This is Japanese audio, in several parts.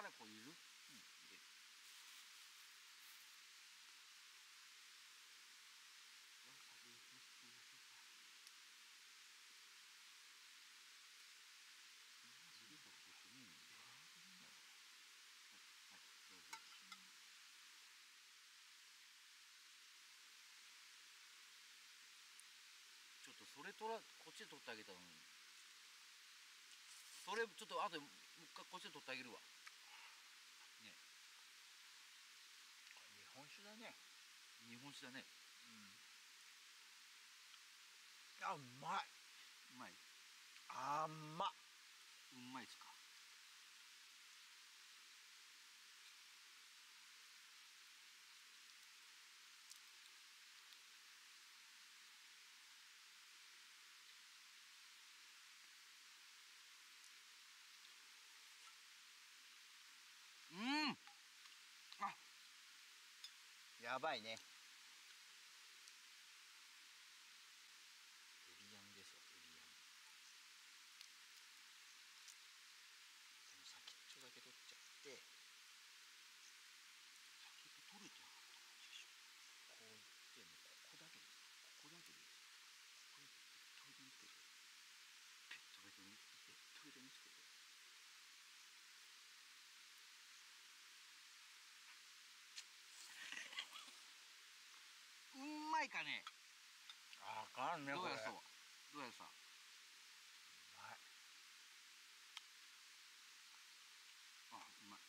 たこ入れる？うん、入れる。わさびもっとやってさ。入れたことねえんだよ。はい、どうぞ。ちょっとそれこっちで取ってあげたのに。それちょっと後でもう一回こっちで取ってあげるわ。ね。 日本酒だね。 日本酒だね。 うん。あ、うまい。 うまい。 あんま。 うまいっすか。あ、 やばいね。エビヤンですわ、エビヤン。この先っちょだけ取っちゃって。 先っぽ取れちゃう。 こういってもここだけです。ここだけです。これペットベトにつけて。ペットベトにつけて。 うまいかね。 あかんね、これ。 どうやそう。どうやさ。うまい。 あ、うまい。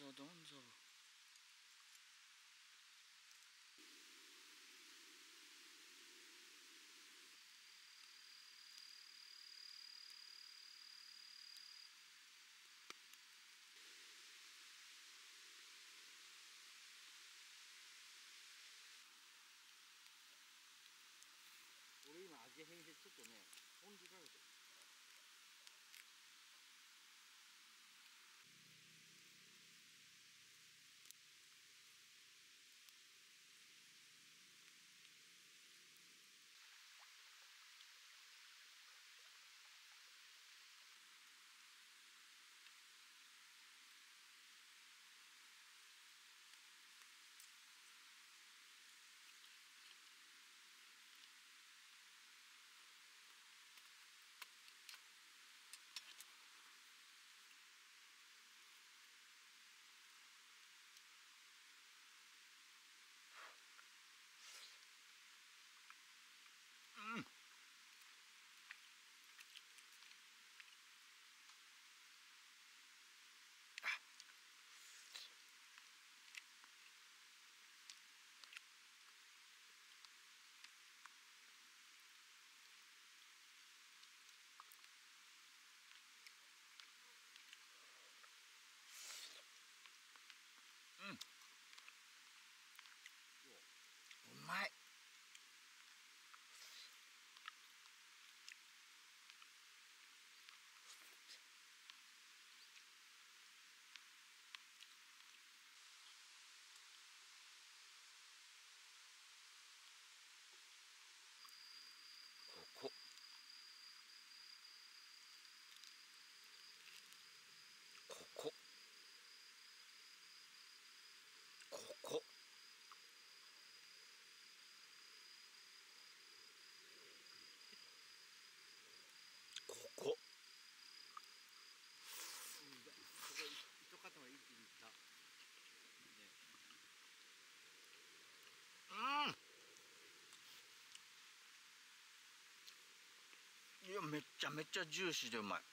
どんぞ。 俺今味変でちょっとねポン酢かけてる。 うまい。ここここここそこ一塊一気にいった。 いや、めちゃめちゃジューシーでうまい。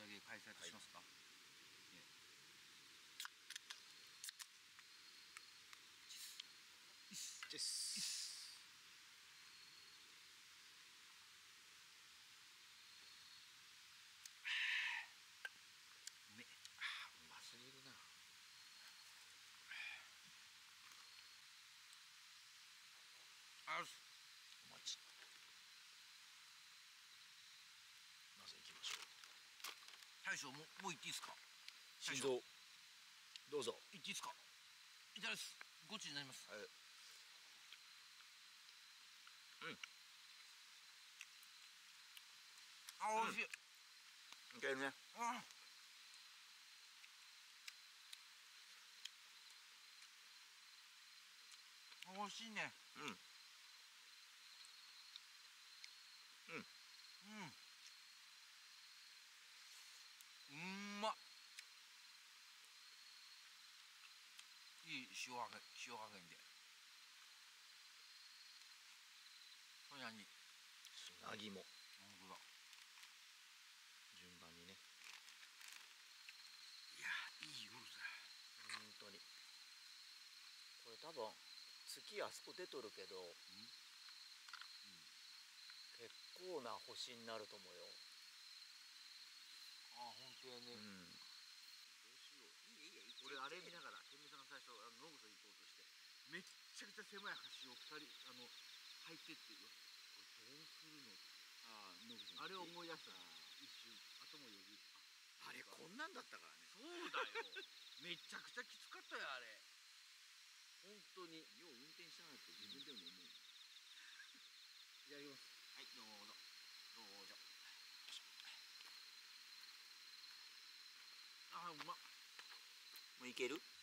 げ開催としますか。 チェス。 うめ。 うますぎるな。 あ、 お待ち。まず行きましょう。 大将もう行っていいですか。 心臓どうぞ。 行っていいですか。いただきます。ゴチになります。 はい。 あ、美味しい。 いけるね。 あ、美味しいね。 うん。 うんまっ。いい塩加減で。これ何？ 砂肝。 本当だ。 順番にね。 いや、いい夜だ。 本当に。これ多分月あそこ出とるけど、結構な星になると思うよ。 あ、本当やね。 うん。 どうしよう。俺あれ見ながら天明さんが最初ノブさん行こうとしてめっちゃくちゃ狭い橋を2人入ってってこれどうするの。 あ、ノブさん。 あれを思い出した。一瞬頭よぎ。 あれこんなんだったからね。 そうだよ。めちゃくちゃきつかったよあれ。本当に。 よう運転したなって自分でも思う。 いただきます。 はい、どうぞ。どうぞ。 あ、うまっ。 もういける？